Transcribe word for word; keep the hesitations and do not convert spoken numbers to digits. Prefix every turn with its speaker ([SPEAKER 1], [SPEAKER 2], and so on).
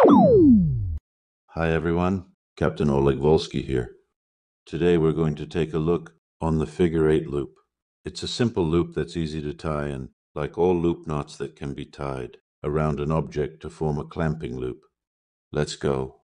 [SPEAKER 1] Hi everyone, Captain Oleg Volsky here. Today we're going to take a look on the figure eight loop. It's a simple loop that's easy to tie and, like all loop knots that can be tied, around an object to form a clamping loop. Let's go.